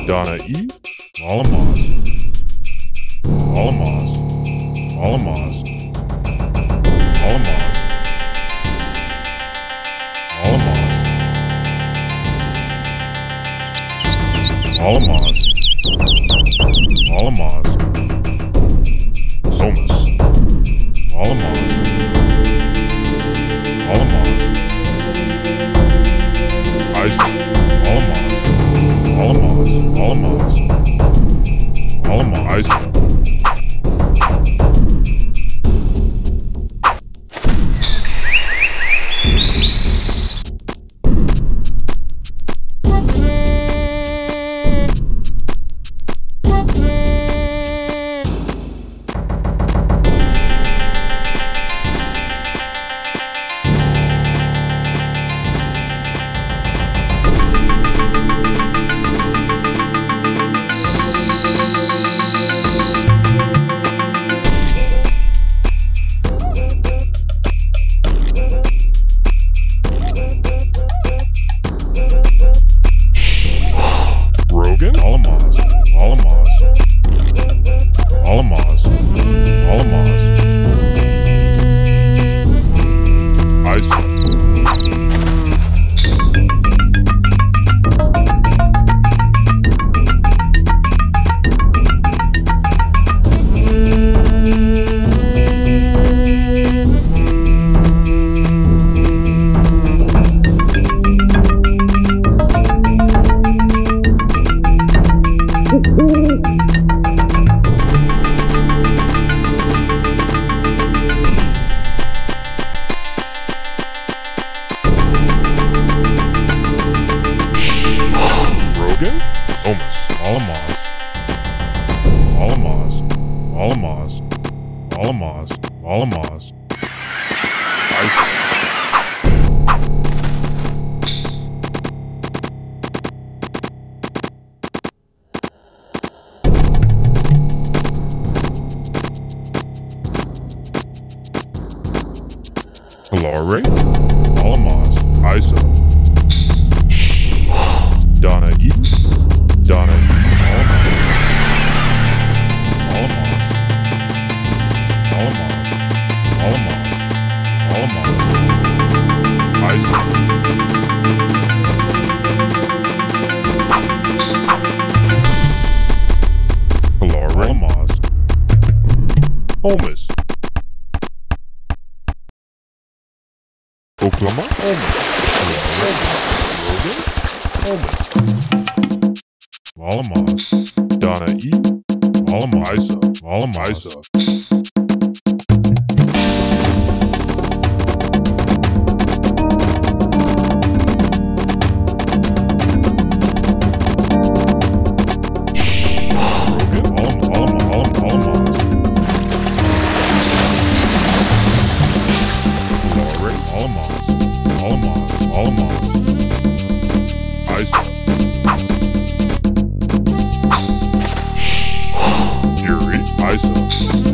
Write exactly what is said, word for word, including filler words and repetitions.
Donna E. Alamos. Alamos. Alamos. Alamos. Alamos. Alamos. Alamos. Somas. Alamos. Alamos. Isaac. Alamos. Alamos. Alamos. Alamos. Isaac. Rogan? Alamos. Alamos. Alamos. Alamos. Isaac. Rogan? Somas. Alamos. Alamos. Alamos. Alamos. Alamos. Isaac. Hilare? Alamos. Isaac. Donna E. Donna E. Alamos. Alamos. Alamos. Alamos. Isaac. Hilare. Alamos. Holmes. Oklahoma. Holmes. Holmes. Alamos. Donna E. Alamos. Isaac. Alamos. Isaac. Alamos. Alamos. Isaac. Yuri. Isaac.